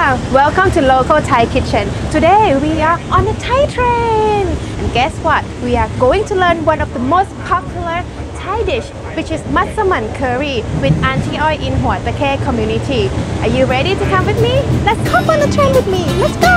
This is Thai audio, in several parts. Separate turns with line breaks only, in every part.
Welcome to local Thai kitchen. Today we are on a Thai train. And guess what? We are going to learn one of the most popular Thai dish, which is Massaman curry with Auntie Oi in Hua Takhe Community. Are you ready to come with me? Let's hop on the train with me. Let's go!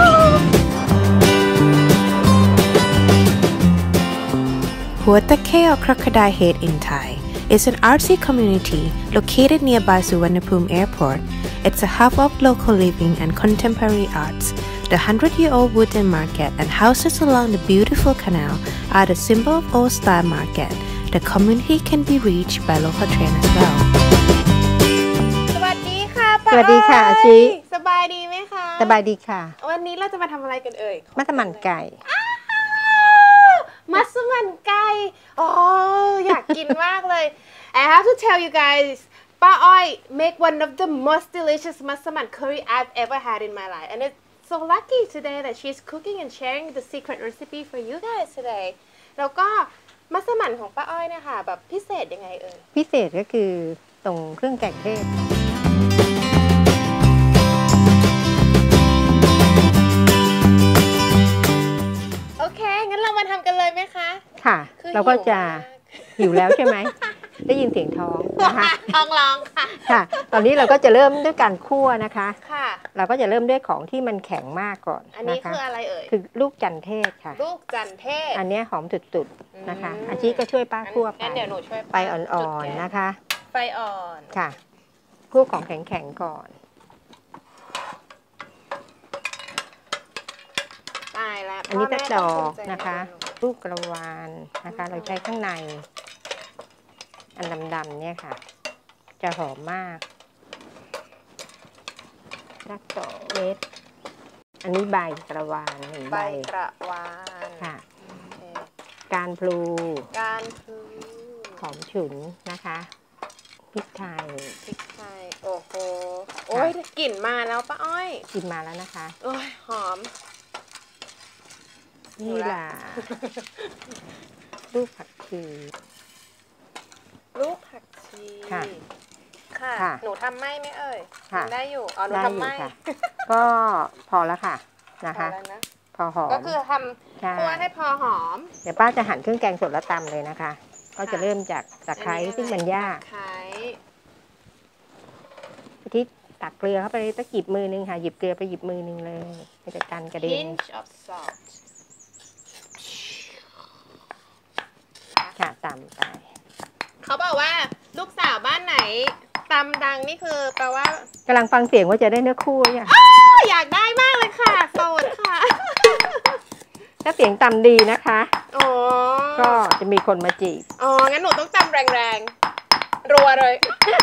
Hua Takhe or Crocodile Head in Thai is an artsy community located nearby Suvarnabhumi Airport. It's a hub of local living and contemporary arts. The 100-year-old wooden market and houses along the beautiful canal are the symbol of old-style market. The community can be reached by local train as well.
สวัสดีค่ะป้า
สวัสดีค่ะอาชิ
สบายดีไหมคะ
สบายดีค่ะ
วันนี้เราจะมาทำอะไรกันเอ่ย
มัสมั่นไก่
มัสมั่นไก่อ๋ออยากกินมากเลย I have to tell you guys ป้าอ้อย make one of the most delicious Massaman curry I've ever had in my life and it's so lucky today that she's cooking and sharing the secret recipe for you guys today แล้วก็มัสมั่นของป้าอ้อยเนี่ยค่ะแบบพิเศษยังไงเอ่ย
พิเศษก็คือตรงเครื่องแกงเทศ
โอเคงั้นเรามาทำกันเลยไหมคะ
ค่ะเราก็จะหิวแล้วใช่ไหม ได้ยินเสียงท้องนะคะ
ท้องร้องค่ะ
ค่ะตอนนี้เราก็จะเริ่มด้วยการคั่วนะคะ
ค่ะ
เราก็จะเริ่มด้วยของที่มันแข็งมากก่อนอั
นนี้คืออะไรเอ่ย
คือลูกจันเทศค่ะ
ลูกจันเทศ
อันนี้หอมสุดๆนะคะอาชีก็ช่วยป้าคั่วไป
งั้นเดี๋ยวหนูช่วย
ไปอ่อนๆนะคะ
ไฟอ่อน
ค่ะคั่วของแข็งๆก่อน
ตายแล้ว
อันนี้ก็ดอกนะคะลูกกระวานนะคะเราใช้ข้างในอันดำๆเนี่ยค่ะจะหอมมากรักต่อเม็ดอันนี้ใบกระวาน1 ใบ
กระวาน
ค่ะการพลูหอมฉุนนะคะพริกไทย
โอ้โหโอ้ยกลิ่นมาแล้วป้าอ้อย
กลิ่นมาแล้วนะคะ
โอ้ยหอม
นี่ล่ะลูกผักชี
ค่ะหนูทำไม่เอ่ยได้อยู่อ๋อหนูทำไม่
ก็พอแล้วค่ะนะคะพอหอม
ก็คือทำคั่วให้พอหอม
เดี๋ยวป้าจะหั่นเครื่องแกงสดแล้วตำเลยนะคะก็จะเริ่มจากตะไคร้ซึ่งมันยากที่ตักเกลือเข้าไปตะหยิบมือนึงค่ะหยิบเกลือไปหยิบมือนึงเลยมันจะกันกระเด็นค่ะตำไป
เขาบอกว่าลูกสาวบ้านไหนตำดังนี่คือแปลว่าก
ำลังฟังเสียงว่าจะได้เนื้อคู่อย่าง
อยากได้มากเลยค่ะโสดค่ะ
ถ้าเสียงตำดีนะคะก็จะมีคนมาจีบ
งั้นหนูต้องตำแรงๆรัวเลย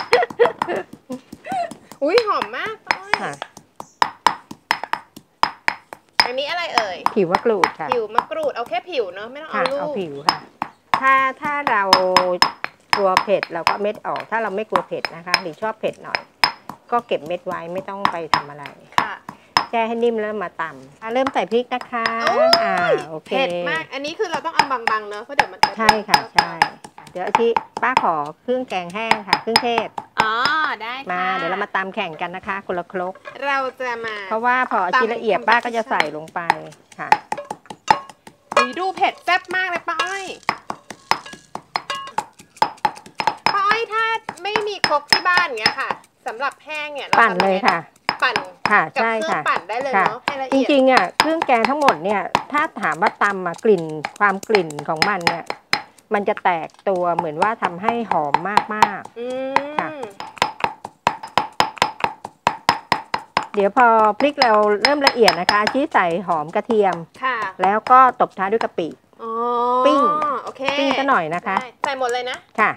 อุ้ยหอมมากอันนี้อะไรเอ่ย
ผิวมะกรูดค่ะ
ผิวมะกรูดเอาแค่ผิวเนอะไม่ต้องเอาลูก
เอาผิวค่ะถ้าเรากลัวเผ็ดเราก็เม็ดออกถ้าเราไม่กลัวเผ็ดนะคะหรือชอบเผ็ดหน่อยก็เก็บเม็ดไว้ไม่ต้องไปทำอะไร
ค่ะ
แช่ให้นิ่มแล้วมาตำเริ่มใส่พริกนะคะโอเค
เผ็ดมากอันนี้คือเราต้องเอาบางๆเนอะเพราะเดี๋ยวมัน
ใช่ค่ะใช่เดี๋ยวที่ป้าขอเครื่องแกงแห้งค่ะเครื่องเทศ
ได้
มาเดี๋ยวเรามาตำแข่งกันนะคะคนละครก
เราจะมา
เพราะว่าพอชิ้นละเอียดป้าก็จะใส่ลงไปค่ะ
ดูเผ็ดแซ่บมากเลยป้าอ้อยถ้าไม่มีครกที่บ้านเงี้ยค่ะสำหรับแห้งเนี่ย
ปั่นเลยค่ะ
ปั่น
ค่ะ
ใช่ค่ะปั่นได้เลยเนาะ
จริงๆอ่ะเครื่องแกงทั้งหมดเนี่ยถ้าถามว่าตำอ่ะความกลิ่นของมันเนี่ยมันจะแตกตัวเหมือนว่าทำให้หอมมากๆค่ะเดี๋ยวพอพริกเราเริ่มละเอียดนะคะชี้ใส่หอมกระเทียมแล้วก็ตบท้ายด้วยกะปิปิ้งก็หน่อยนะคะ
ใส่หมดเลยนะ
ค่ะ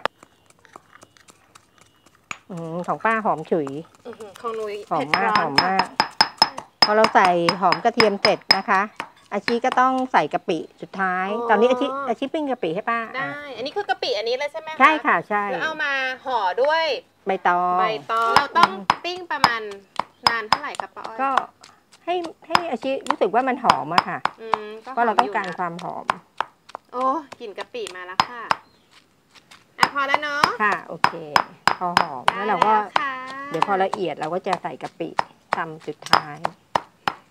ของป้าหอมฉุย
ของหนู
หอมมากพอเราใส่หอมกระเทียมเสร็จนะคะอาชีก็ต้องใส่กะปิสุดท้ายตอนนี้อาชีปิ้งกะปิให้ป้า
ได้อันนี้คือกะปิอันนี้เลยใช่ไหมคะ
ใช่ค่ะใช่
แล้วเอามาห่อด้วย
ใบตอง
เราต้องปิ้งประมาณนานเท่าไหร่ครับป้าอ้อย
ก็ให้อาชีรู้สึกว่ามันหอมอะค่ะก็เราต้องการความหอม
โอ้กลิ่นกะปิมาแล้วค่ะพอแล้วเนาะ
ค่ะโอเคพอหอมแล้วเราก็เดี๋ยวพอละเอียดเราก็จะใส่กะปิทำสุดท้าย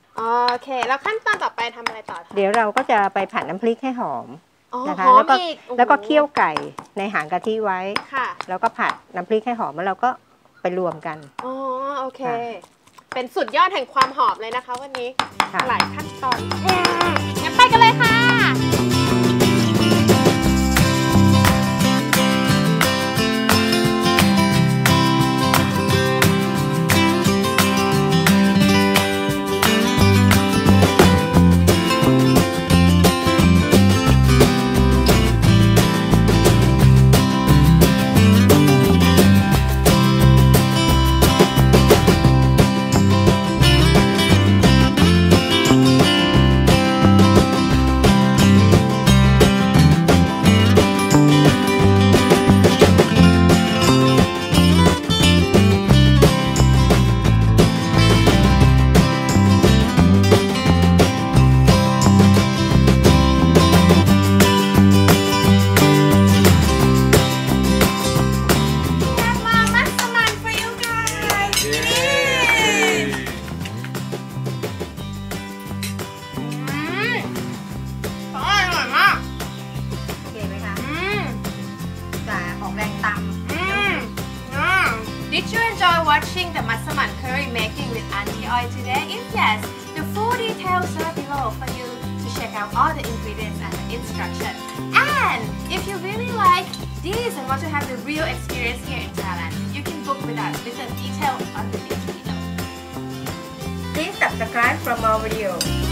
โอเคแล้วขั้นตอนต่อไปทำอะไรต่อคะ
เดี๋ยวเราก็จะไปผัดน้ำพริกให้หอม
อ๋อ
นะคะ
หอ
แล้ว
ม
ก็
อีกโอ้โห
แล้วก็เคี่ยวไก่ในหางกะทิไว้
ค่ะ
แล้วก็ผัดน้ำพริกให้หอมแล้วเราก็ไปรวมกัน
อ๋อโอเค
ค่ะ
เป็นสุดยอดแห่งความหอมเลยนะคะวันนี้
ค่ะ
หลายขั้นตอนงั้นไปกันเลยค่ะ Massaman for you guys. Yay! อร่อยมาก
โอเคไหมคะ
Mm.
จะออกแรงตำ
Did you enjoy watching the Massaman curry making with Auntie Oi today? If yes, the full details are below for you to check out all the ingredients and the instructions. And if you really like these and want to have the real experience here in Thailand, you can book with us with the detail on the link below.
Please subscribe for more videos